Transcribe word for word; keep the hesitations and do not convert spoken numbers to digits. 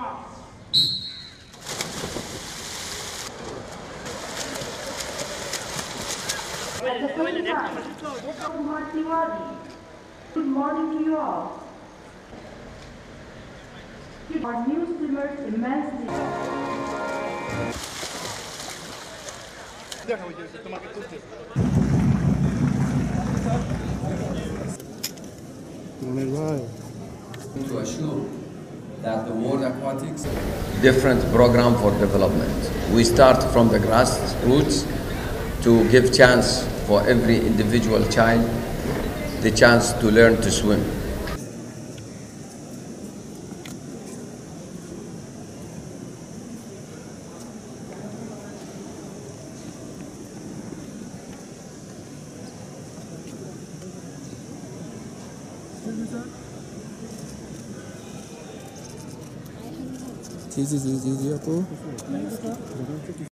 At the same time, good morning to you all. Our new swimmers immensely. To assure that the world aquatics different program for development. We start from the grassroots to give chance for every individual child the chance to learn to swim. जी जी जी जी जी आपको